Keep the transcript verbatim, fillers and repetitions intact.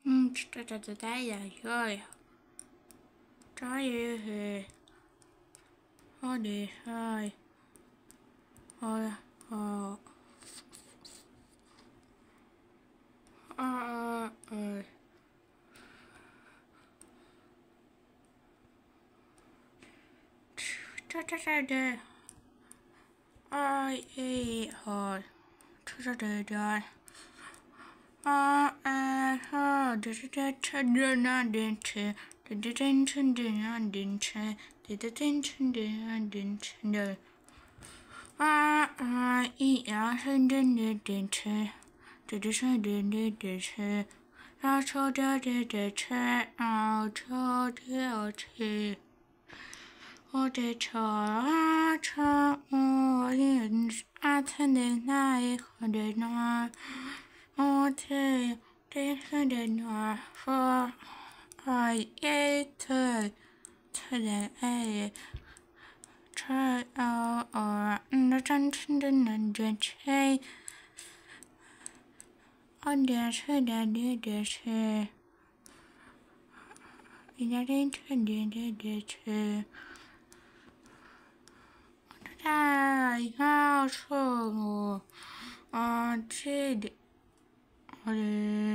嗯，这这这带呀有呀，这也是，好厉害，好呀，好，啊啊啊！这这这这，哎哎好，这这这这。啊哎哈，这是这车的那电车，这这真真的那电车，这这真真的那电车的。啊啊，一样是真的电车，这这是真的电车，然后车的这这车，啊车的车，我的车啊车，我的啊车的那一个的那。我的这是的那说，哎耶，这这的哎，这哦哦，那真真的能这车，我的车的的的车，人家真真的的的车，太好吃了，啊，这的，我的。